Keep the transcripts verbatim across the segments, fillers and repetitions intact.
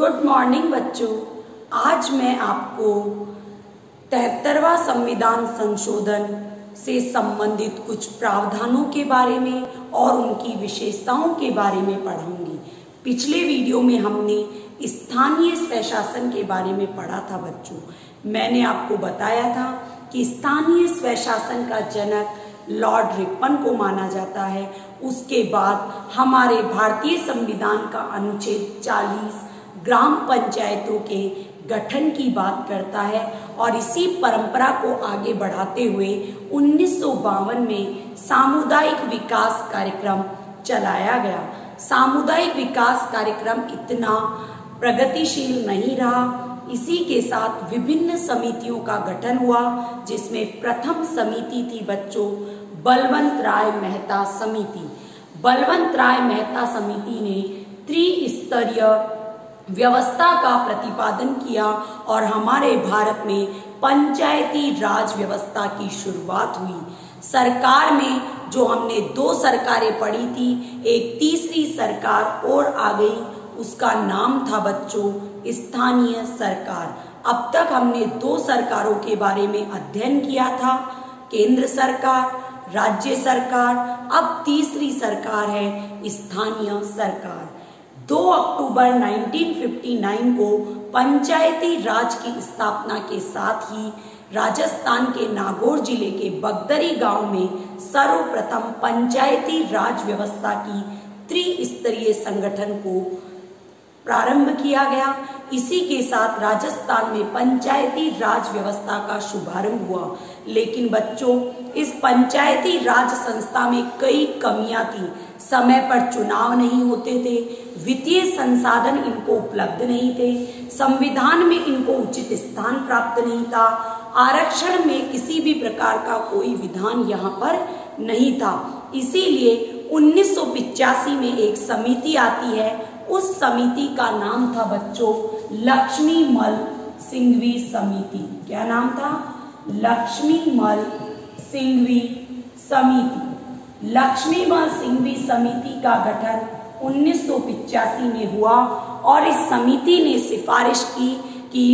Good morning बच्चों। आज मैं आपको तिहत्तरवां संविधान संशोधन से संबंधित कुछ प्रावधानों के बारे में और उनकी विशेषताओं के बारे में पढ़ाऊंगी। पिछले वीडियो में हमने स्थानीय स्वशासन के बारे में पढ़ा था बच्चों। मैंने आपको बताया था कि स्थानीय स्वशासन का जनक लॉर्ड रिपन को माना जाता है। उसके बाद हमारे भारतीय संविधान का अनुच्छेद चालीस ग्राम पंचायतों के गठन की बात करता है और इसी परंपरा को आगे बढ़ाते हुए उन्नीस सौ बावन में सामुदायिक विकास कार्यक्रम चलाया गया। सामुदायिक विकास कार्यक्रम इतना प्रगतिशील नहीं रहा। इसी के साथ विभिन्न समितियों का गठन हुआ, जिसमें प्रथम समिति थी बच्चों बलवंत राय मेहता समिति। बलवंत राय मेहता समिति ने त्रिस्तरीय व्यवस्था का प्रतिपादन किया और हमारे भारत में पंचायती राज व्यवस्था की शुरुआत हुई। सरकार में जो हमने दो सरकारें पढ़ी थी, एक तीसरी सरकार और आ गई, उसका नाम था बच्चों स्थानीय सरकार। अब तक हमने दो सरकारों के बारे में अध्ययन किया था, केंद्र सरकार, राज्य सरकार। अब तीसरी सरकार है स्थानीय सरकार। दो अक्टूबर उन्नीस सौ उनसठ को पंचायती राज की स्थापना के साथ ही राजस्थान के नागौर जिले के बगदरी गांव में सर्वप्रथम पंचायती राज व्यवस्था की त्रिस्तरीय संगठन को प्रारंभ किया गया। इसी के साथ राजस्थान में पंचायती राज व्यवस्था का शुभारंभ हुआ। लेकिन बच्चों, इस पंचायती राज संस्था में कई कमियां थी। समय पर चुनाव नहीं होते थे, वित्तीय संसाधन इनको उपलब्ध नहीं थे, संविधान में इनको उचित स्थान प्राप्त नहीं था, आरक्षण में किसी भी प्रकार का कोई विधान यहाँ पर नहीं था। इसीलिए उन्नीस सौ पिचासी में एक समिति आती है। उस समिति का नाम था बच्चों लक्ष्मीमल सिंघवी समिति। क्या नाम था? लक्ष्मीमल सिंघवी समिति। लक्ष्मीमल सिंघवी समिति का गठन उन्नीस सौ पिचासी में हुआ और इस समिति ने सिफारिश की कि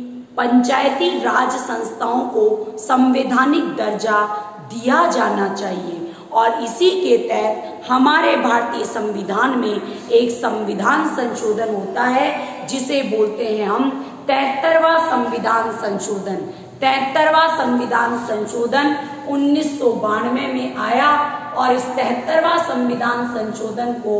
पंचायती राज संस्थाओं को संवैधानिक दर्जा दिया जाना चाहिए। और इसी के तहत हमारे भारतीय संविधान में एक संविधान संशोधन होता है, जिसे बोलते हैं हम तिहत्तरवां संविधान संशोधन। तिहत्तरवां संविधान संशोधन उन्नीस सौ बानवे में आया और इस तिहत्तरवां संविधान संशोधन को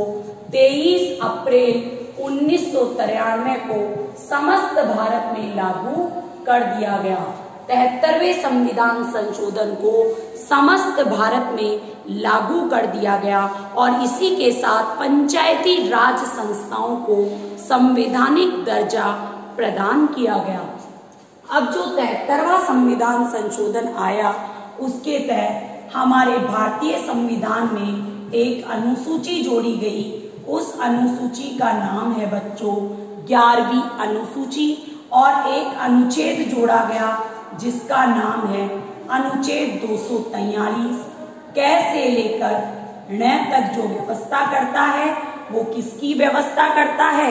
तेईस अप्रैल उन्नीस सौ तिरानवे को समस्त भारत में लागू कर दिया गया। तिहत्तरवें संविधान संशोधन को समस्त भारत में लागू कर दिया गया और इसी के साथ पंचायती राज संस्थाओं को संवैधानिक दर्जा प्रदान किया गया। अब जो तिहत्तरवां संविधान संशोधन आया, उसके तहत हमारे भारतीय संविधान में एक अनुसूची जोड़ी गई। उस अनुसूची का नाम है बच्चों ग्यारहवीं अनुसूची और एक अनुच्छेद जोड़ा गया जिसका नाम है अनुच्छेद दो सौ तैंतालीस। कैसे लेकर ण तक जो व्यवस्था करता है, वो किसकी व्यवस्था करता है?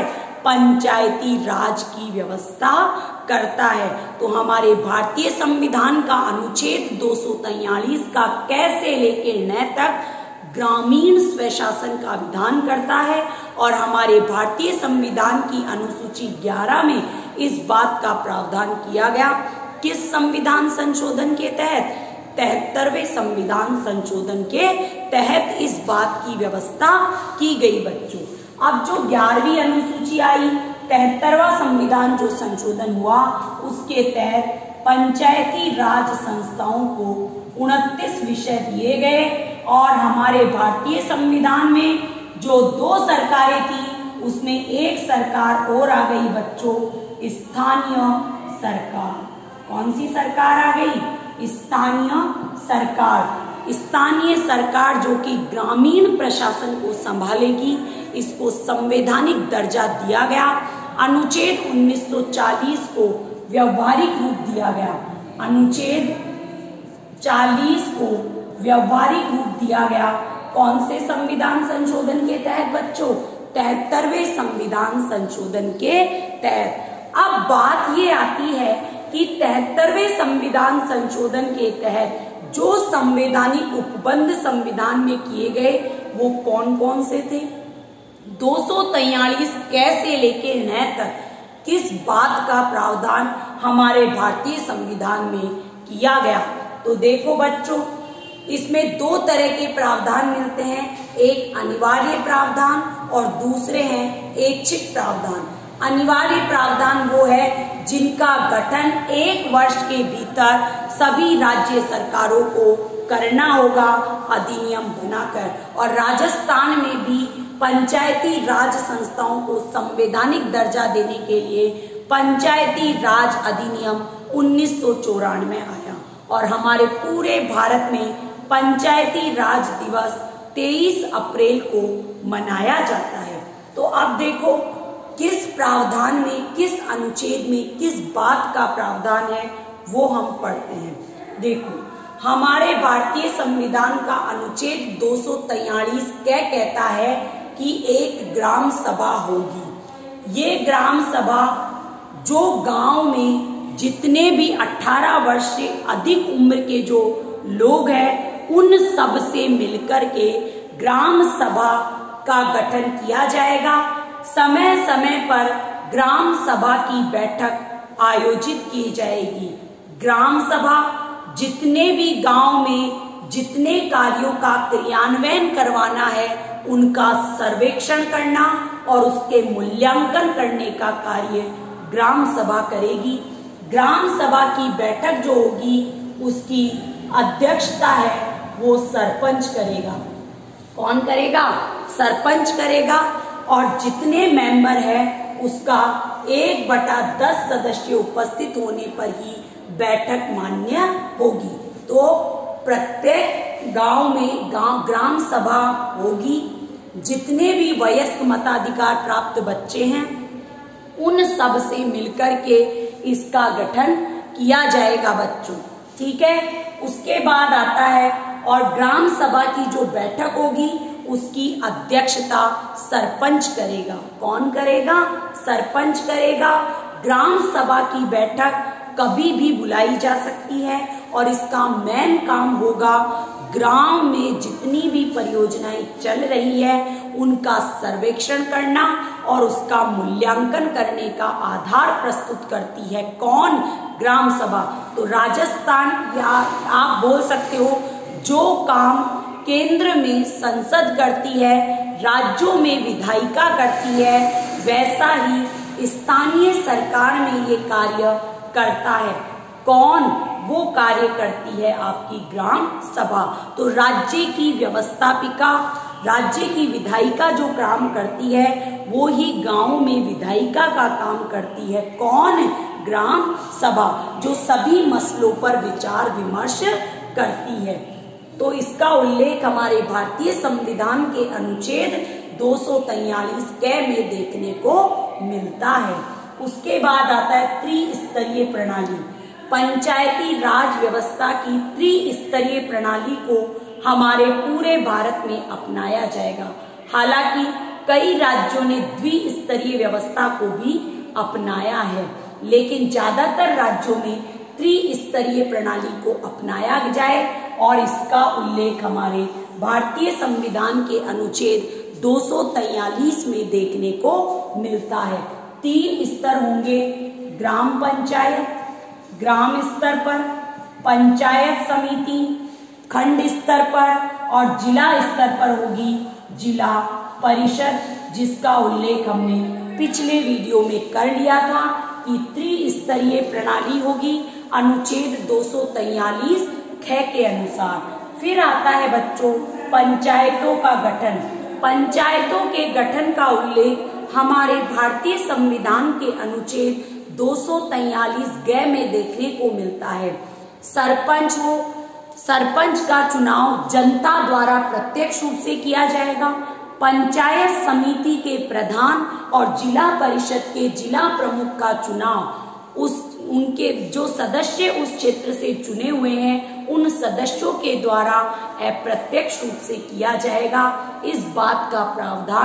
पंचायती राज की व्यवस्था करता है। तो हमारे भारतीय संविधान का अनुच्छेद दो सौ तैंतालीस का कैसे लेके न तक ग्रामीण स्वशासन का विधान करता है और हमारे भारतीय संविधान की अनुसूची ग्यारह में इस बात का प्रावधान किया गया। किस संविधान संशोधन के तहत? तिहत्तरवें संविधान संशोधन के तहत इस बात की व्यवस्था की गई बच्चों। अब जो ग्यारहवीं अनुसूची आई, तिहत्तरवां संविधान जो संशोधन हुआ, उसके तहत पंचायती राज संस्थाओं को उनतीस विषय दिए गए और हमारे भारतीय संविधान में जो दो सरकारें थी, उसमें एक सरकार और आ गई बच्चों स्थानीय सरकार। कौन सी सरकार आ गई? स्थानीय सरकार। स्थानीय सरकार जो कि ग्रामीण प्रशासन को संभालेगी, इसको संवैधानिक दर्जा दिया गया। अनुच्छेद उन्नीस सौ चालीस को व्यवहारिक रूप दिया गया। अनुच्छेद चालीस को व्यवहारिक रूप दिया गया। कौन से संविधान संशोधन के तहत बच्चों? तिहत्तरवें संविधान संशोधन के तहत। अब बात ये आती है कि तिहत्तरवें संविधान संशोधन के तहत जो संवैधानिक उपबंध संविधान में किए गए वो कौन कौन से थे। दो सौ तैतालीस कैसे लेके न तक किस बात का प्रावधान हमारे भारतीय संविधान में किया गया। तो देखो बच्चों, इसमें दो तरह के प्रावधान मिलते हैं, एक अनिवार्य प्रावधान और दूसरे हैं ऐच्छिक प्रावधान। अनिवार्य प्रावधान वो है जिनका गठन एक वर्ष के भीतर सभी राज्य सरकारों को करना होगा अधिनियम बनाकर। और राजस्थान में भी पंचायती राज संस्थाओं को संवैधानिक दर्जा देने के लिए पंचायती राज अधिनियम उन्नीस सौ चौरानवे आया और हमारे पूरे भारत में पंचायती राज दिवस तेईस अप्रैल को मनाया जाता है। तो अब देखो किस प्रावधान में, किस अनुच्छेद में किस बात का प्रावधान है वो हम पढ़ते हैं। देखो, हमारे भारतीय संविधान का अनुच्छेद दो सौ तैतालीस क्या कहता है कि एक ग्राम सभा होगी। ये ग्राम सभा जो गांव में जितने भी अठारह वर्ष से अधिक उम्र के जो लोग हैं उन सब से मिलकर के ग्राम सभा का गठन किया जाएगा। समय समय पर ग्राम सभा की बैठक आयोजित की जाएगी। ग्राम सभा जितने भी गांव में जितने कार्यों का क्रियान्वयन करवाना है उनका सर्वेक्षण करना और उसके मूल्यांकन करने का कार्य ग्राम सभा करेगी। ग्राम सभा की बैठक जो होगी उसकी अध्यक्षता है वो सरपंच करेगा। कौन करेगा? सरपंच करेगा। और जितने मेंबर है उसका एक बटा दस सदस्य उपस्थित होने पर ही बैठक मान्य होगी। तो प्रत्येक गांव में गांव ग्राम सभा होगी। जितने भी वयस्क मताधिकार प्राप्त बच्चे हैं उन सब से मिलकर के इसका गठन किया जाएगा बच्चों, ठीक है। उसके बाद आता है और ग्राम सभा की जो बैठक होगी उसकी अध्यक्षता सरपंच करेगा। कौन करेगा? सरपंच करेगा। ग्राम सभा की बैठक कभी भी बुलाई जा सकती है और इसका मेन काम होगा ग्राम में जितनी भी परियोजनाएं चल रही है उनका सर्वेक्षण करना और उसका मूल्यांकन करने का आधार प्रस्तुत करती है। कौन? ग्राम सभा। तो राजस्थान या आप बोल सकते हो जो काम केंद्र में संसद करती है, राज्यों में विधायिका करती है, वैसा ही स्थानीय सरकार में ये कार्य करता है। कौन? वो कार्य करती है आपकी ग्राम सभा। तो राज्य की व्यवस्थापिका, राज्य की विधायिका जो काम करती है वो ही गांव में विधायिका का काम करती है। कौन? ग्राम सभा, जो सभी मसलों पर विचार विमर्श करती है। तो इसका उल्लेख हमारे भारतीय संविधान के अनुच्छेद दो सौ तैतालीस कै में देखने को मिलता है। उसके बाद आता है त्रिस्तरीय प्रणाली। पंचायती राज व्यवस्था की त्रिस्तरीय प्रणाली को हमारे पूरे भारत में अपनाया जाएगा। हालांकि कई राज्यों ने द्विस्तरीय व्यवस्था को भी अपनाया है, लेकिन ज्यादातर राज्यों में त्रिस्तरीय प्रणाली को अपनाया जाए और इसका उल्लेख हमारे भारतीय संविधान के अनुच्छेद दो सौ तैतालीस में देखने को मिलता है। तीन स्तर होंगे, ग्राम पंचायत, ग्राम स्तर पर, पंचायत समिति, खंड स्तर पर और जिला स्तर पर होगी जिला परिषद, जिसका उल्लेख हमने पिछले वीडियो में कर लिया था कि त्रिस्तरीय प्रणाली होगी अनुच्छेद दो सौ तैतालीस ख के अनुसार। फिर आता है बच्चों पंचायतों का गठन। पंचायतों के गठन का उल्लेख हमारे भारतीय संविधान के अनुच्छेद दो सौ तैतालीस ग में देखने को मिलता है। सरपंच हो, सरपंच का चुनाव जनता द्वारा प्रत्यक्ष रूप से किया जाएगा। पंचायत समिति के प्रधान और जिला परिषद के जिला प्रमुख का चुनाव उस उनके जो सदस्य उस क्षेत्र से चुने हुए हैं उन सदस्यों के द्वारा अप्रत्यक्ष रूप से किया जाएगा। इस बात का प्रावधान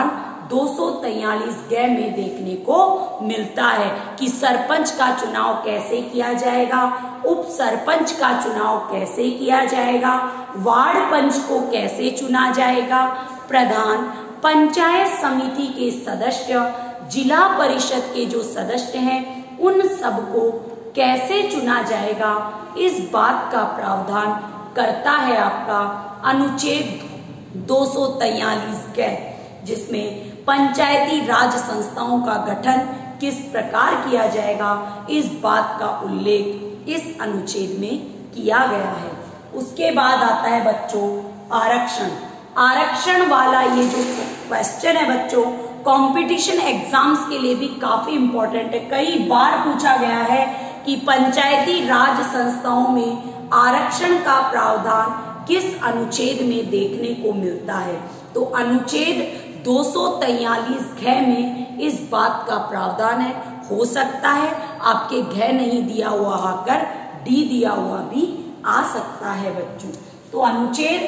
दो सौ तैंतालीस ग में देखने को मिलता है कि सरपंच का चुनाव कैसे किया जाएगा, उप सरपंच का चुनाव कैसे किया जाएगा, वार्ड पंच को कैसे चुना जाएगा, प्रधान, पंचायत समिति के सदस्य, जिला परिषद के जो सदस्य हैं उन सबको कैसे चुना जाएगा, इस बात का प्रावधान करता है आपका अनुच्छेद दो सौ तैंतालीस ग, जिसमें पंचायती राज संस्थाओं का गठन किस प्रकार किया जाएगा, इस बात का उल्लेख इस अनुच्छेद में किया गया है। उसके बाद आता है बच्चों आरक्षण। आरक्षण वाला ये जो क्वेश्चन है बच्चों, कंपटीशन एग्जाम्स के लिए भी काफी इंपॉर्टेंट है। कई बार पूछा गया है कि पंचायती राज संस्थाओं में आरक्षण का प्रावधान किस अनुच्छेद में देखने को मिलता है। तो अनुच्छेद दो सौ तैंतालीस घ में इस बात का प्रावधान है। हो सकता है आपके घ नहीं दिया हुआ आकर डी दिया हुआ भी आ सकता है बच्चों। तो अनुच्छेद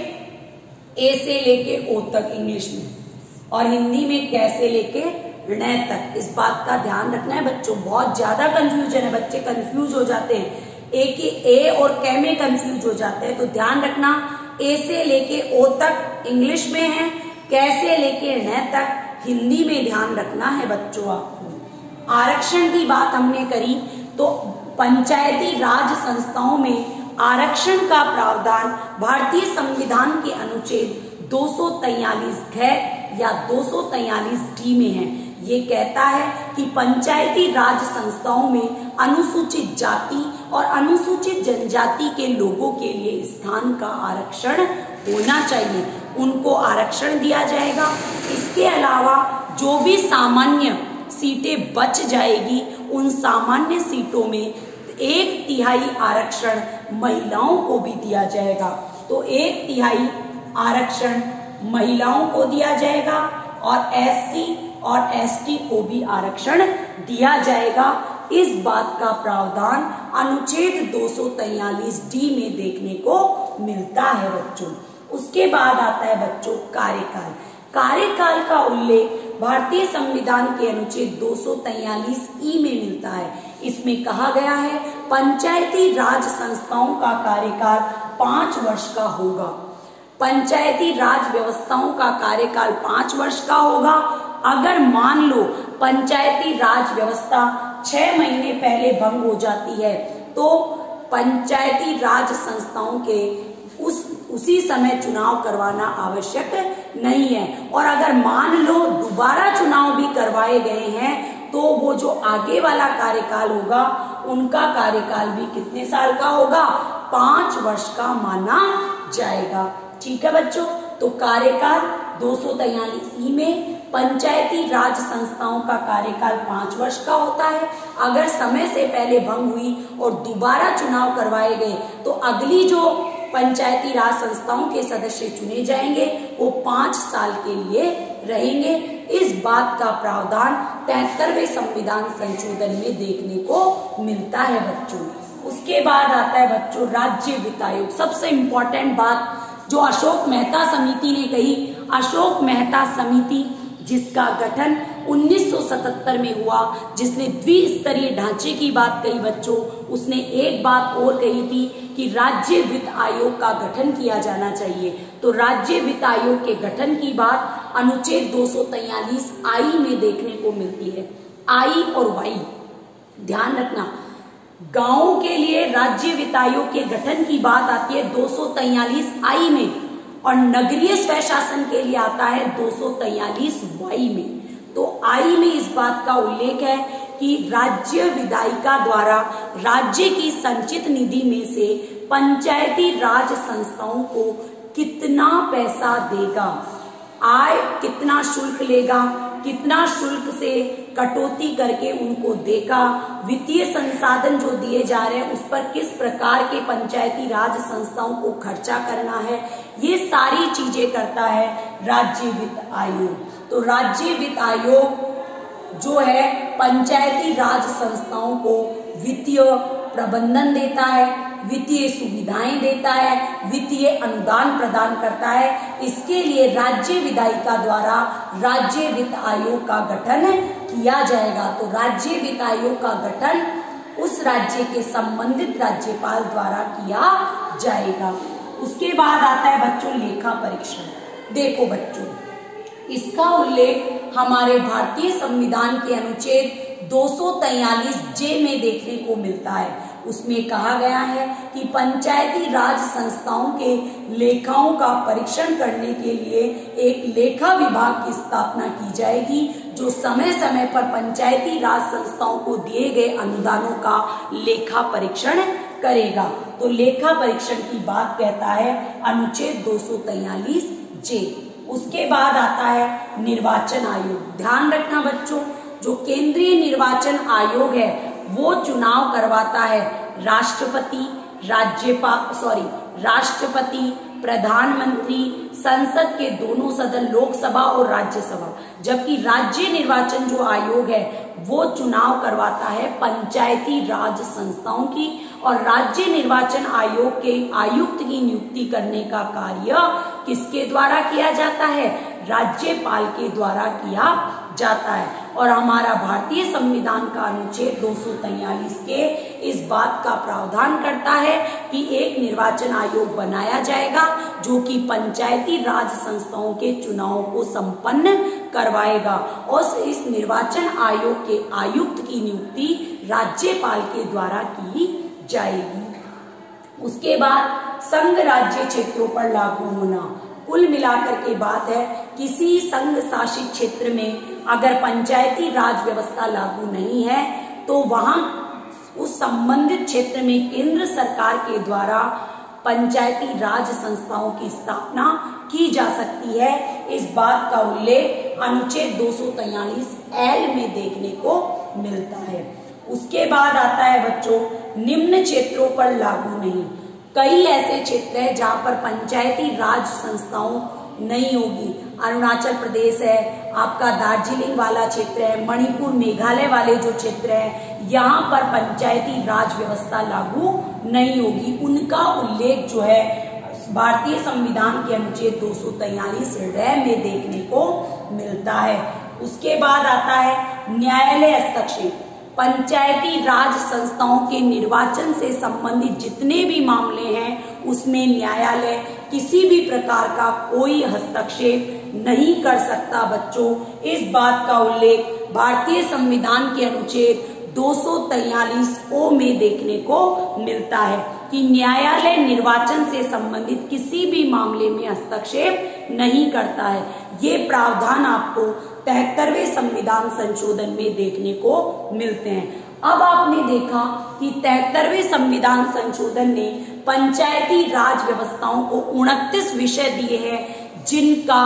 ए से लेके ओ तक इंग्लिश में, और हिंदी में कैसे लेके ण तक, इस बात का ध्यान रखना है बच्चों। बहुत ज्यादा कंफ्यूजन है, बच्चे कंफ्यूज हो जाते हैं, ए के ए और कै में कंफ्यूज हो जाते हैं। तो ध्यान रखना, ए से लेके ओ तक इंग्लिश में है, कैसे लेके न तक हिंदी में ध्यान रखना है बच्चों आपको। आरक्षण की बात हमने करी तो पंचायती राज संस्थाओं में आरक्षण का प्रावधान भारतीय संविधान के अनुच्छेद दो सौ तैंतालीस घ या दो सौ तैंतालीस डी में है। ये कहता है कि पंचायती राज संस्थाओं में अनुसूचित जाति और अनुसूचित जनजाति के लोगों के लिए स्थान का आरक्षण होना चाहिए, उनको आरक्षण दिया जाएगा। इसके अलावा जो भी सामान्य सीटें बच जाएगी उन सामान्य सीटों में एक तिहाई आरक्षण महिलाओं को भी दिया जाएगा। तो एक तिहाई आरक्षण महिलाओं को दिया जाएगा और एससी और एसटी को भी आरक्षण दिया जाएगा। इस बात का प्रावधान अनुच्छेद दो सौ तैंतालीस डी में देखने को मिलता है बच्चों। उसके बाद आता है बच्चों कार्यकाल। कार्यकाल का उल्लेख भारतीय संविधान के अनुच्छेद दो सौ तैंतालीस ई में मिलता है। इसमें कहा गया है पंचायती राज संस्थाओं का कार्यकाल पांच वर्ष का होगा। पंचायती राज व्यवस्थाओं का कार्यकाल पांच वर्ष का होगा। अगर मान लो पंचायती राज व्यवस्था छह महीने पहले भंग हो जाती है तो पंचायती राज संस्थाओं के उस उसी समय चुनाव करवाना आवश्यक नहीं है। और अगर मान लो दोबारा चुनाव भी करवाए गए हैं तो वो जो आगे वाला कार्यकाल होगा उनका कार्यकाल भी कितने साल का होगा, पांच वर्ष का माना जाएगा। ठीक है बच्चों, तो कार्यकाल दो सौ तैंतालीस ई में पंचायती राज संस्थाओं का कार्यकाल पांच वर्ष का होता है। अगर समय से पहले भंग हुई और दोबारा चुनाव करवाए गए तो अगली जो पंचायती राज संस्थाओं के सदस्य चुने जाएंगे वो पांच साल के लिए रहेंगे। इस बात का प्रावधान तिहत्तरवें संविधान संशोधन में देखने को मिलता है बच्चों। उसके बाद आता है बच्चों राज्य वित्त आयोग। सबसे इम्पोर्टेंट बात जो अशोक मेहता समिति ने कही, अशोक मेहता समिति जिसका गठन उन्नीस सौ सतहत्तर में हुआ, जिसने द्विस्तरीय ढांचे की बात कही बच्चों, उसने एक बात और कही थी कि राज्य वित्त आयोग का गठन किया जाना चाहिए। तो राज्य वित्त आयोग के गठन की बात अनुच्छेद दो सौ तैंतालीस आई में देखने को मिलती है। आई और वाई ध्यान रखना, गांवों के लिए राज्य वित्त आयोग के गठन की बात आती है दो सौ तैंतालीस आई में और नगरीय स्वशासन के लिए आता है दो सौ तैंतालीस वाई में। तो आई में इस बात का उल्लेख है कि राज्य विधायिका द्वारा राज्य की संचित निधि में से पंचायती राज संस्थाओं को कितना पैसा देगा, आय कितना शुल्क लेगा, कितना शुल्क से कटौती करके उनको देगा, वित्तीय संसाधन जो दिए जा रहे हैं उस पर किस प्रकार के पंचायती राज संस्थाओं को खर्चा करना है, ये सारी चीजें करता है राज्य वित्त आयोग। तो राज्य वित्त आयोग जो है पंचायती राज संस्थाओं को वित्तीय प्रबंधन देता है, वित्तीय सुविधाएं देता है, वित्तीय अनुदान प्रदान करता है। इसके लिए राज्य विधायिका द्वारा राज्य वित्त आयोग का गठन किया जाएगा। तो राज्य वित्त आयोग का गठन उस राज्य के संबंधित राज्यपाल द्वारा किया जाएगा। उसके बाद आता है बच्चों लेखा परीक्षण। देखो बच्चों, इसका उल्लेख हमारे भारतीय संविधान के अनुच्छेद दो सौ तैंतालीस जे में देखने को मिलता है। उसमें कहा गया है कि पंचायती राज संस्थाओं के लेखाओं का परीक्षण करने के लिए एक लेखा विभाग की स्थापना की जाएगी, जो समय समय पर पंचायती राज संस्थाओं को दिए गए अनुदानों का लेखा परीक्षण करेगा। तो लेखा परीक्षण की बात कहता है अनुच्छेद दो सौ तैंतालीस जे। उसके बाद आता है निर्वाचन आयोग। ध्यान रखना बच्चों, जो केंद्रीय निर्वाचन आयोग है वो चुनाव करवाता है राष्ट्रपति, राज्यपाल सॉरी राष्ट्रपति, प्रधानमंत्री, संसद के दोनों सदन लोकसभा और राज्यसभा। जबकि राज्य निर्वाचन जो आयोग है वो चुनाव करवाता है पंचायती राज संस्थाओं की, और राज्य निर्वाचन आयोग के आयुक्त की नियुक्ति करने का कार्य किसके द्वारा किया जाता है? राज्यपाल के द्वारा किया जाता है। और हमारा भारतीय संविधान का अनुच्छेद दो सौ तैंतालीस के इस बात का प्रावधान करता है कि एक निर्वाचन आयोग बनाया जाएगा जो कि पंचायती राज संस्थाओं के चुनावों को संपन्न करवाएगा, और इस निर्वाचन आयोग के आयुक्त की नियुक्ति राज्यपाल के द्वारा की जाएगी। उसके बाद संघ राज्य क्षेत्रों पर लागू होना। कुल मिलाकर के बात है, किसी संघ शासित क्षेत्र में अगर पंचायती राज व्यवस्था लागू नहीं है तो वहां उस संबंधित क्षेत्र में केंद्र सरकार के द्वारा पंचायती राज संस्थाओं की स्थापना की जा सकती है। इस बात का उल्लेख अनुच्छेद दो सौ तैंतालीस एल में देखने को मिलता है। उसके बाद आता है बच्चों निम्न क्षेत्रों पर लागू नहीं। कई ऐसे क्षेत्र हैं जहां पर पंचायती राज संस्थाओं नहीं होगी। अरुणाचल प्रदेश है, आपका दार्जिलिंग वाला क्षेत्र है, मणिपुर मेघालय वाले जो क्षेत्र है, यहाँ पर पंचायती राज व्यवस्था लागू नहीं होगी। उनका उल्लेख जो है भारतीय संविधान के अनुच्छेद दो सौ तैंतालीस रे में देखने को मिलता है। उसके बाद आता है न्यायालय हस्तक्षेप। पंचायती राज संस्थाओं के निर्वाचन से संबंधित जितने भी मामले हैं उसमें न्यायालय किसी भी प्रकार का कोई हस्तक्षेप नहीं कर सकता। बच्चों, इस बात का उल्लेख भारतीय संविधान के अनुच्छेद दो सौ तैंतालीस ओ में देखने को मिलता है कि न्यायालय निर्वाचन से संबंधित किसी भी मामले में हस्तक्षेप नहीं करता है। ये प्रावधान आपको तिहत्तरवें संविधान संशोधन में देखने को मिलते हैं। अब आपने देखा कि तिहत्तरवें संविधान संशोधन ने पंचायती राज व्यवस्थाओं को उनतीस विषय दिए हैं जिनका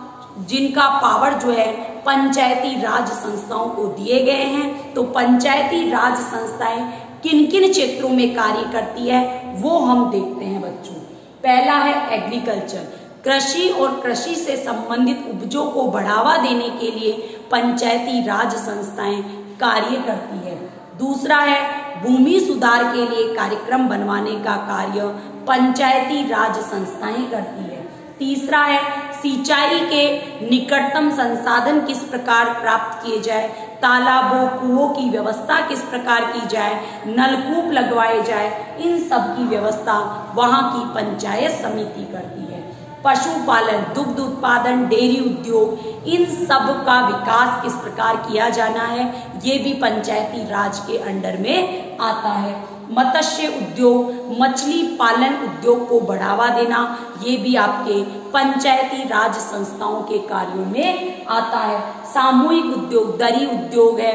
जिनका पावर जो है पंचायती राज संस्थाओं को दिए गए हैं। तो पंचायती राज संस्थाएं किन किन क्षेत्रों में कार्य करती है वो हम देखते हैं बच्चों। पहला है एग्रीकल्चर। कृषि और कृषि से संबंधित उपजों को बढ़ावा देने के लिए पंचायती राज संस्थाएं कार्य करती है। दूसरा है भूमि सुधार के लिए कार्यक्रम बनवाने का कार्य पंचायती राज संस्थाएं करती है। तीसरा है सिंचाई के निकटतम संसाधन किस प्रकार प्राप्त किए जाए, तालाबों कुओं की व्यवस्था किस प्रकार की जाए, नलकूप लगवाए जाए, इन सब की व्यवस्था वहां की पंचायत समिति करती है। पशुपालन, दुग्ध उत्पादन, डेयरी उद्योग, इन सब का विकास किस प्रकार किया जाना है ये भी पंचायती राज के अंडर में आता है। मत्स्य उद्योग, मछली पालन उद्योग को बढ़ावा देना ये भी आपके पंचायती राज संस्थाओं के कार्यों में आता है। सामूहिक उद्योग, दरी उद्योग है,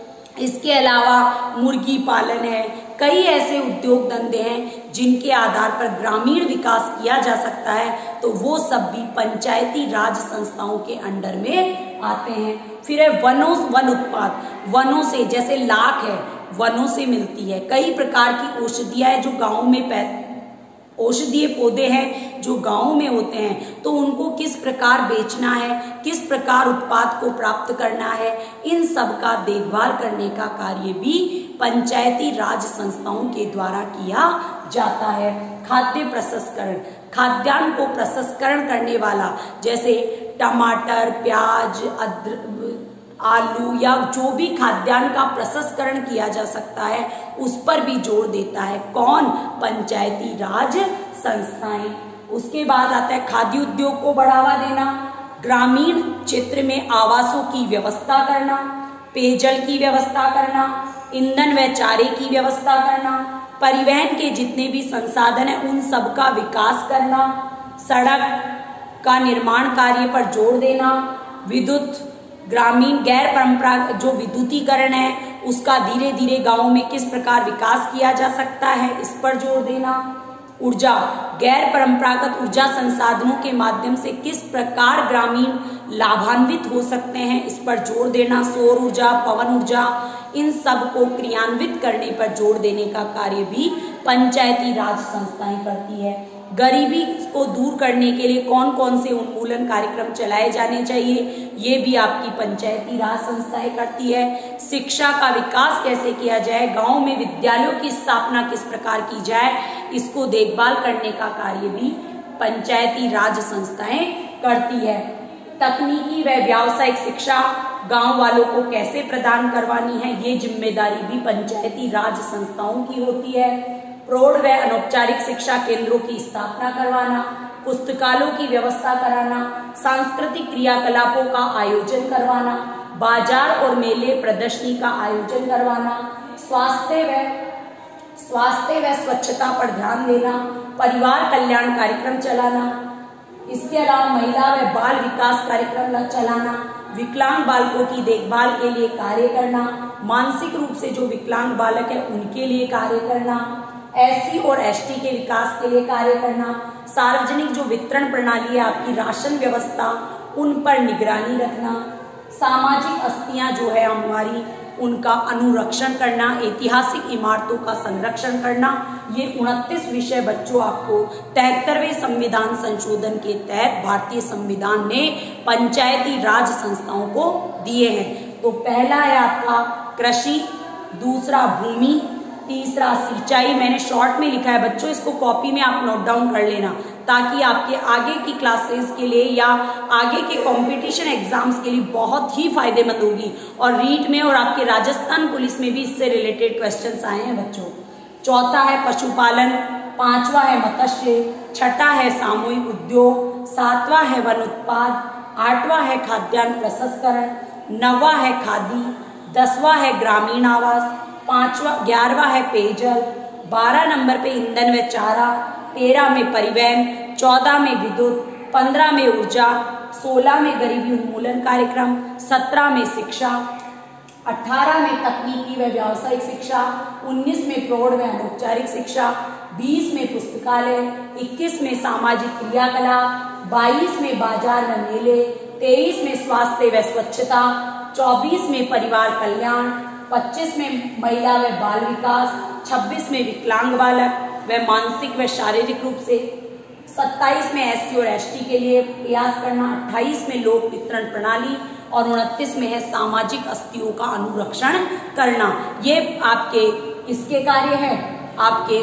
इसके अलावा मुर्गी पालन है। कई ऐसे उद्योग धंधे हैं जिनके आधार पर ग्रामीण विकास किया जा सकता है, तो वो सब भी पंचायती राज संस्थाओं के अंडर में आते हैं। फिर है वनों वन उत्पाद, वनों से जैसे लाख है वनों से मिलती है। कई प्रकार की औषधियां जो गांव में औषधीय पौधे हैं जो गांव में होते हैं, तो उनको किस प्रकार बेचना है, किस प्रकार उत्पाद को प्राप्त करना है, इन सब का देखभाल करने का कार्य भी पंचायती राज संस्थाओं के द्वारा किया जाता है। खाद्य प्रसंस्करण, खाद्यान्न को प्रसंस्करण करने वाला, जैसे टमाटर, प्याज, अदरक, आलू या जो भी खाद्यान्न का प्रसंस्करण किया जा सकता है उस पर भी जोर देता है कौन? पंचायती राज संस्थाएं। उसके बाद आता है खाद्य उद्योग को बढ़ावा देना, ग्रामीण क्षेत्र में आवासों की व्यवस्था करना, पेयजल की व्यवस्था करना, ईंधन व चारे की व्यवस्था करना, परिवहन के जितने भी संसाधन है उन सब का विकास करना, सड़क का निर्माण कार्य पर जोर देना, विद्युत, ग्रामीण गैर परंपरागत जो विद्युतीकरण है उसका धीरे धीरे गांवों में किस प्रकार विकास किया जा सकता है इस पर जोर देना, ऊर्जा, गैर परंपरागत ऊर्जा संसाधनों के माध्यम से किस प्रकार ग्रामीण लाभान्वित हो सकते हैं इस पर जोर देना, सौर ऊर्जा, पवन ऊर्जा, इन सब को क्रियान्वित करने पर जोर देने का कार्य भी पंचायती राज संस्थाएं करती है। गरीबी को दूर करने के लिए कौन कौन से उन्मूलन कार्यक्रम चलाए जाने चाहिए, ये भी आपकी पंचायती राज संस्थाएं करती है। शिक्षा का विकास कैसे किया जाए, गांव में विद्यालयों की स्थापना किस प्रकार की जाए, इसको देखभाल करने का कार्य भी पंचायती राज संस्थाएं करती है। तकनीकी व व्यावसायिक शिक्षा गांव वालों को कैसे प्रदान करवानी है, ये जिम्मेदारी भी पंचायती राज संस्थाओं की होती है। प्रौढ़ व अनौपचारिक शिक्षा केंद्रों की स्थापना करवाना, पुस्तकालयों की व्यवस्था कराना, सांस्कृतिक क्रियाकलापों का आयोजन करवाना, बाजार और मेले प्रदर्शनी का आयोजन करवाना, स्वास्थ्य व स्वास्थ्य व स्वच्छता पर ध्यान देना, परिवार कल्याण कार्यक्रम चलाना, इसके अलावा महिला व बाल विकास कार्यक्रम चलाना, विकलांग बालकों की देखभाल के लिए कार्य करना, मानसिक रूप से जो विकलांग बालक है उनके लिए कार्य करना, एससी और एसटी के विकास के लिए कार्य करना, सार्वजनिक जो वितरण प्रणाली है आपकी राशन व्यवस्था उन पर निगरानी रखना, सामाजिक अस्थियां जो है हमारी उनका अनुरक्षण करना, ऐतिहासिक इमारतों का संरक्षण करना, ये उनतीस विषय बच्चों आपको तिहत्तरवें संविधान संशोधन के तहत भारतीय संविधान ने पंचायती राज संस्थाओं को दिए हैं। तो पहला है आपका कृषि, दूसरा भूमि, तीसरा सिंचाई, मैंने शॉर्ट में लिखा है बच्चों, इसको कॉपी में आप नोट डाउन कर लेना ताकि आपके आगे की क्लासेस के लिए या आगे के कंपटीशन एग्जाम्स के लिए बहुत ही फायदेमंद होगी। और रीट में और आपके राजस्थान पुलिस में भी इससे रिलेटेड क्वेश्चंस आए हैं बच्चों। चौथा है पशुपालन, पांचवा है मत्स्य, छठा है सामूहिक उद्योग, सातवां है वन उत्पाद, आठवां है खाद्यान्न प्रसंस्करण, नौवां है खादी, दसवां है ग्रामीण आवास, पांचवा ग्यारहवा है पेयजल, बारह नंबर पे ईंधन व चारा, तेरह में परिवहन, चौदह में विद्युत, पंद्रह में ऊर्जा, सोलह में गरीबी उन्मूलन कार्यक्रम, सत्रह में शिक्षा, अठारह में तकनीकी व व्यावसायिक शिक्षा, उन्नीस में प्रौढ़ व अनौपचारिक शिक्षा, बीस में पुस्तकालय, इक्कीस में सामाजिक क्रियाकलाप, बाईस में बाजार व मेले, तेईस में स्वास्थ्य व स्वच्छता, चौबीस में परिवार कल्याण, पच्चीस में महिला व बाल विकास, छब्बीस में विकलांग बालक व मानसिक व शारीरिक रूप से, सत्ताईस में एससी और एसटी के लिए प्रयास करना, अट्ठाईस में लोक वितरण प्रणाली और उनतीस में है सामाजिक अस्थियों का अनुरक्षण करना। ये आपके किसके कार्य है, आपके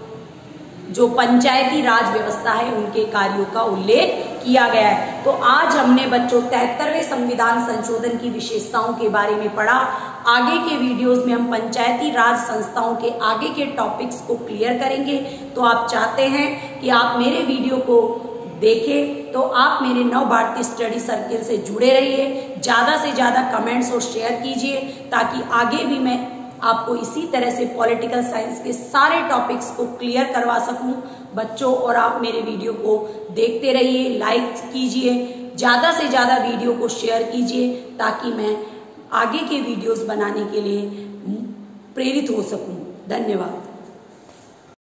जो पंचायती राज व्यवस्था है उनके कार्यों का उल्लेख किया गया है। तो आज हमने बच्चों तिहत्तरवें संविधान संशोधन की विशेषताओं के बारे में पढ़ा। आगे के वीडियोस में हम पंचायती राज संस्थाओं के आगे के टॉपिक्स को क्लियर करेंगे। तो आप चाहते हैं कि आप मेरे वीडियो को देखें तो आप मेरे नव भारतीय स्टडी सर्किल से जुड़े रहिए, ज्यादा से ज्यादा कमेंट्स और शेयर कीजिए ताकि आगे भी मैं आपको इसी तरह से पॉलिटिकल साइंस के सारे टॉपिक्स को क्लियर करवा सकूं बच्चों। और आप मेरे वीडियो को देखते रहिए, लाइक कीजिए, ज्यादा से ज्यादा वीडियो को शेयर कीजिए ताकि मैं आगे के वीडियोस बनाने के लिए प्रेरित हो सकूं। धन्यवाद।